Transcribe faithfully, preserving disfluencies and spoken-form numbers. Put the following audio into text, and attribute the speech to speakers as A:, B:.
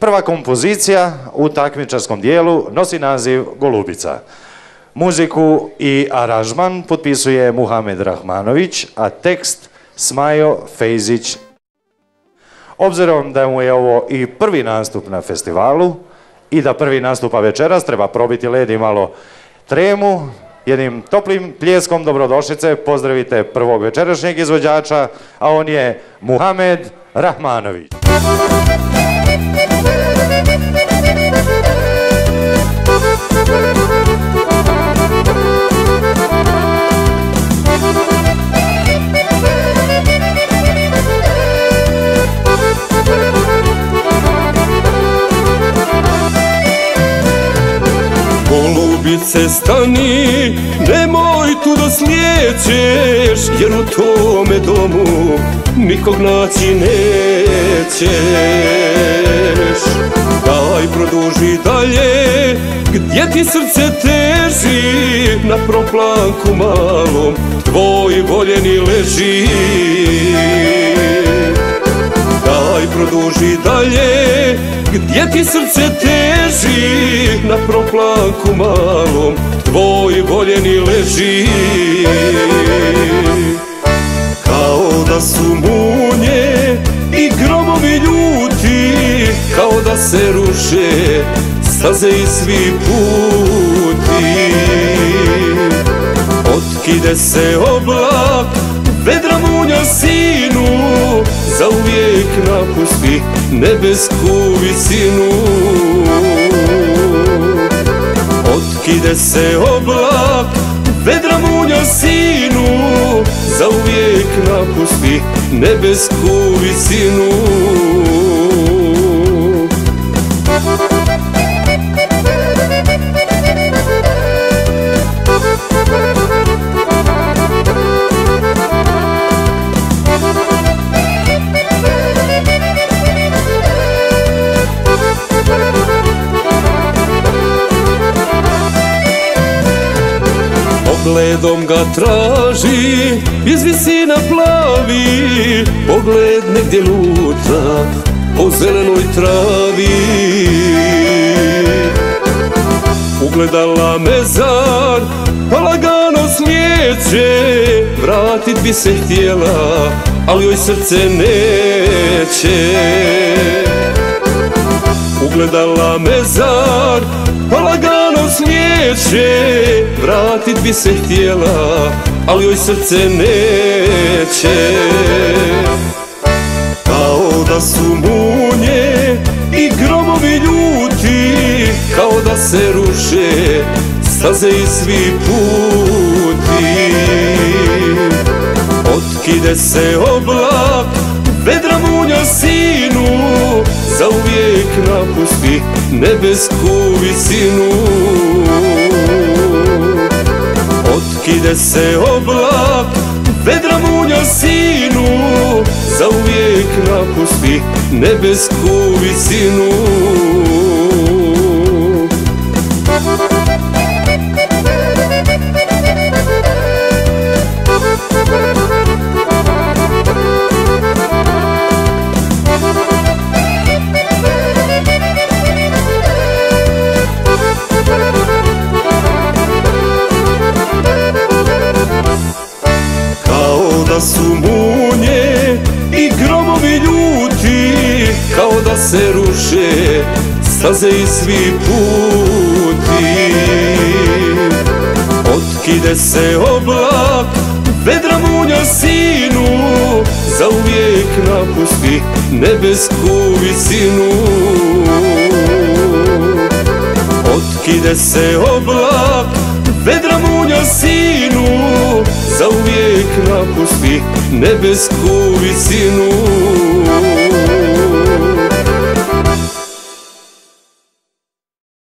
A: Prva kompozicija u takmičarskom dijelu nosi naziv Golubica. Muziku i aranžman potpisuje Muhamed Rahmanović, a tekst Smajo Fejzić. Obzirom da mu je ovo i prvi nastup na festivalu i da prvi nastupa večeras, treba probiti led i malo tremu. Jednim toplim pljeskom dobrodošlice pozdravite prvog večerašnjeg izvođača, a on je Muhamed Rahmanović.
B: Golubice stani, nemoj tu da slijećeš, jer u tome domu nikog naći nećeš. Daj produži dalje, gdje ti srce teži, na proplanku malom tvoj voljeni leži. Daj produži dalje, gdje ti srce teži, na proplanku malom tvoj voljeni leži. Kao da su munje i gromovi ljuti, kao da se ruše staze i svi puti. Otkide se oblak, vedra munja sinu, zauvijek napusti nebesku visinu. Otkide se oblak, vedra munja sinu, zauvijek napusti nebesku visinu. Pogledom ga traži, iz visina plavi, pogled negdje luta po zelenoj travi. Ugledala mezar, pa lagano slijeće, vratit bi se htjela, ali joj srce neće. Ugledala mezar, pa lagano slijeće, vratit bi se htjela, ali joj srce neće. Kao da su munje i gromovi ljuti, kao da se ruše staze i svi puti. Otkide se oblak, vedra munja sinu, zauvijek napusti nebesku visinu. Otkide se oblak, vedra munja sinu, zauvijek napusti nebesku visinu. Kao da su munje i gromovi ljuti, kao da se ruše staze i svi puti. Otkide se oblak, vedra munja sinu, zauvijek napusti nebesku visinu. Otkide se oblak, vedra munja sinu, zauvijek napusti nebesku visinu.